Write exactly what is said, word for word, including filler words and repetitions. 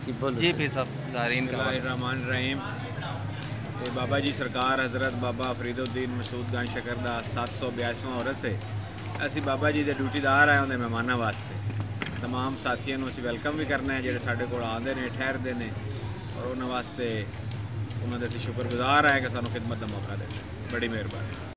जी फिर सब ज़ाहिरीन का रहमान रहीम ते बाबा जी सरकार हज़रत बाबा फरीदुद्दीन मसूद गंज शकर दा सत्त सौ बयासवां औरस है। असी बाबा जी के ड्यूटीदार आए उन्हें मेहमानों वास्ते तमाम साथियों को असी वेलकम भी करना है जोड़े साढ़े को आते हैं ठहरते हैं और उन्होंने वास्ते उन्होंने शुक्रगुजार है कि सानू खिदमत का मौका देते। बड़ी मेहरबानी।